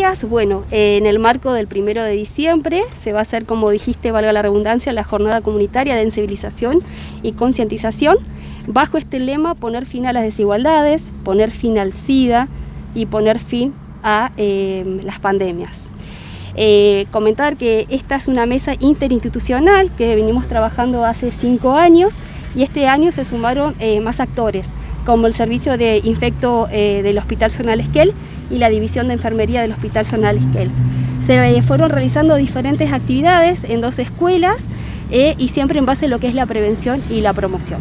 Bueno, en el marco del 1 de diciembre se va a hacer, como dijiste, valga la redundancia, la jornada comunitaria de sensibilización y concientización. Bajo este lema, poner fin a las desigualdades, poner fin al SIDA y poner fin a las pandemias. Comentar que esta es una mesa interinstitucional que venimos trabajando hace 5 años y este año se sumaron más actores, como el servicio de infecto del Hospital Zonal Esquel y la división de enfermería del Hospital Zonal Esquel. Se fueron realizando diferentes actividades en 2 escuelas y siempre en base a lo que es la prevención y la promoción.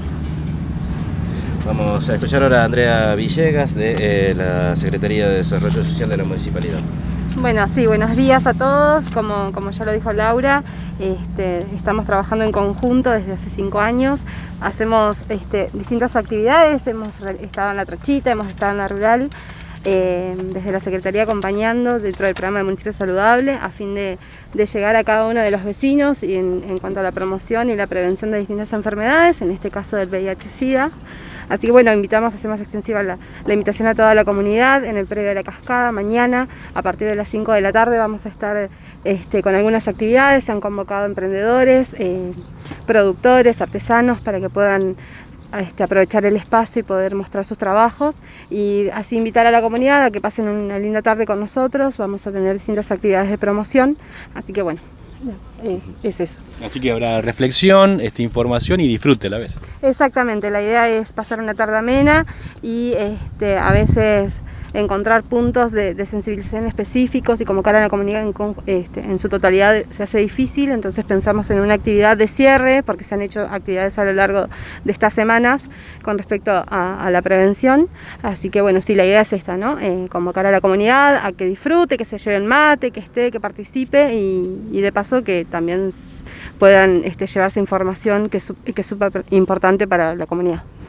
Vamos a escuchar ahora a Andrea Villegas de la Secretaría de Desarrollo Social de la Municipalidad. Bueno, sí, buenos días a todos. Como ya lo dijo Laura, estamos trabajando en conjunto desde hace 5 años. Hacemos distintas actividades, hemos estado en la Trochita, hemos estado en la Rural, desde la Secretaría acompañando dentro del programa de Municipio Saludable a fin de llegar a cada uno de los vecinos y en cuanto a la promoción y la prevención de distintas enfermedades, en este caso del VIH-Sida. Así que bueno, hacemos extensiva la invitación a toda la comunidad en el predio de la Cascada. Mañana, a partir de las 5 de la tarde, vamos a estar con algunas actividades. Se han convocado emprendedores, productores, artesanos, para que puedan aprovechar el espacio y poder mostrar sus trabajos. Y así invitar a la comunidad a que pasen una linda tarde con nosotros. Vamos a tener distintas actividades de promoción. Así que bueno, es eso. Así que habrá reflexión, información y disfrute a la vez. Exactamente, la idea es pasar una tarde amena y a veces encontrar puntos de sensibilización específicos y convocar a la comunidad en su totalidad se hace difícil, entonces pensamos en una actividad de cierre, porque se han hecho actividades a lo largo de estas semanas con respecto a la prevención. Así que bueno, sí, la idea es esta, ¿no? Convocar a la comunidad a que disfrute, que se lleve el mate, que que participe y de paso que también puedan llevarse información que es súper importante para la comunidad.